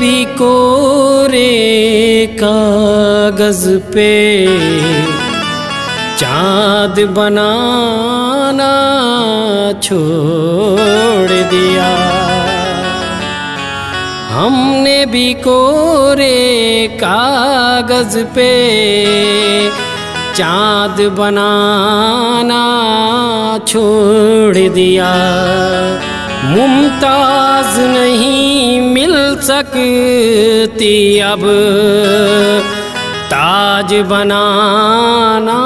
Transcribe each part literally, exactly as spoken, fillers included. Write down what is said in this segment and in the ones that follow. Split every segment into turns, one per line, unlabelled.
भी कोरे कागज पे चाँद बनाना छोड़ दिया। हमने भी कोरे कागज पे चाँद बनाना छोड़ दिया। मुमताज नहीं मिल सकती अब ताज बनाना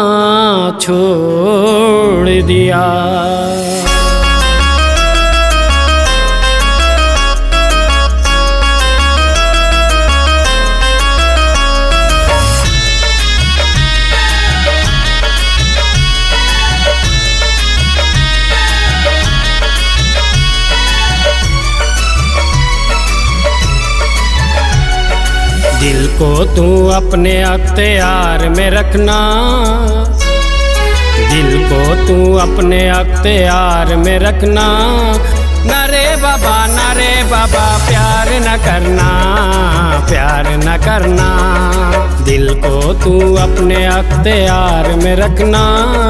छोड़ दिया। दिल को तू अपने अख्तियार में रखना, दिल को तू अपने अख्तियार में रखना। न रे बाबा न रे बाबा प्यार न करना, प्यार न करना। दिल को तू अपने अख्तियार में रखना,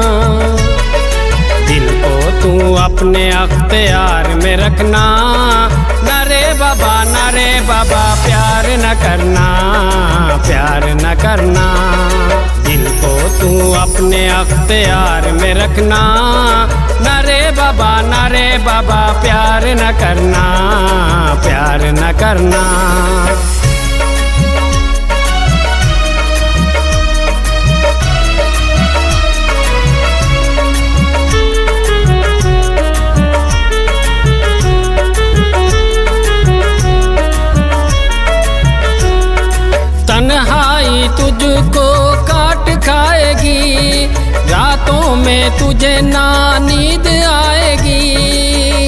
दिल को तू अपने अख्तियार में रखना। न रे बाबा न रे बाबा प्यार न करना, प्यार न करना। दिल को तू अपने अख्तियार में रखना। न रे बाबा न रे बाबा प्यार न करना, प्यार न करना। तन्हाई तुझको काट खाएगी, रातों में तुझे ना नींद आएगी।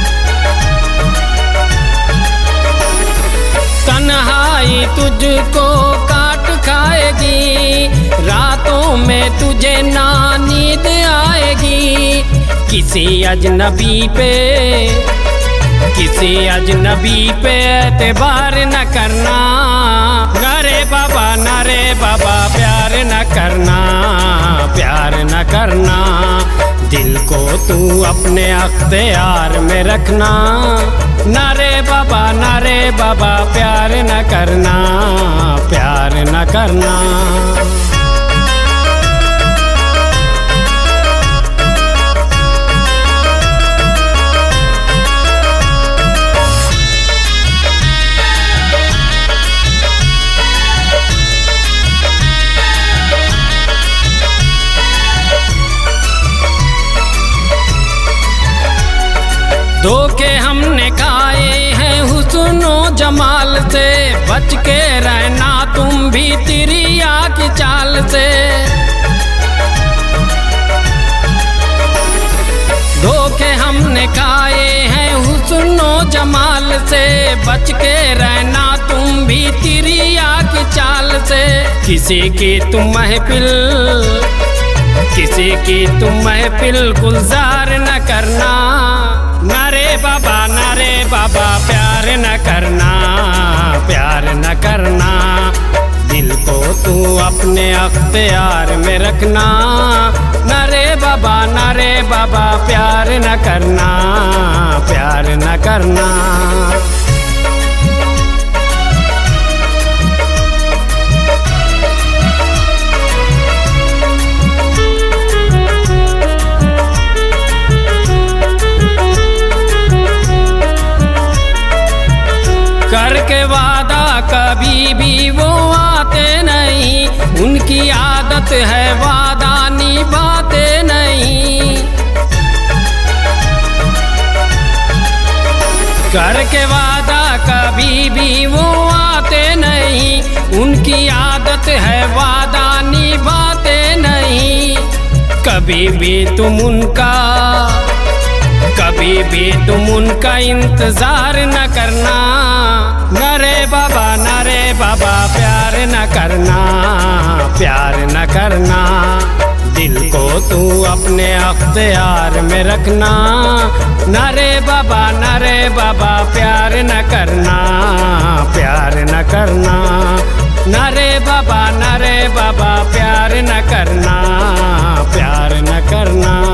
तन्हाई तुझको काट खाएगी, रातों में तुझे ना नींद आएगी। किसी अजनबी पे किसी अजनबी पे एतबार न करना। न रे बाबा न रे बाबा प्यार न करना, प्यार न करना। दिल को तू अपने अख्तियार में रखना। न रे बाबा न रे बाबा प्यार न करना, प्यार न करना। धोखे हमने खाए हैं हुस्नो जमाल से, बच के रहना तुम भी तिरिया की चाल से। धोखे हमने खाए हैं हुस्नो जमाल से, बच के रहना तुम भी तिरिया की चाल से। किसी की तुम महफिल किसी की तुम महफिल गुलजार न करना। न रे बाबा न रे बाबा प्यार न करना, प्यार न करना। दिल को तू अपने अख्तियार में रखना। न रे बाबा न रे बाबा प्यार न करना, प्यार न करना। करके वादा कभी भी वो आते नहीं, उनकी आदत है वादा निभाते नहीं। करके वादा कभी भी वो आते नहीं, उनकी आदत है वादा निभाते नहीं। कभी भी तुम उनका कभी भी तुम उनका इंतजार न करना। न रे बाबा न रे बाबा प्यार न करना, प्यार न करना। दिल को तू अपने अख्तियार में रखना। न रे बाबा न रे बाबा प्यार न करना, प्यार न करना। न रे बाबा न रे बाबा प्यार न करना, प्यार न करना।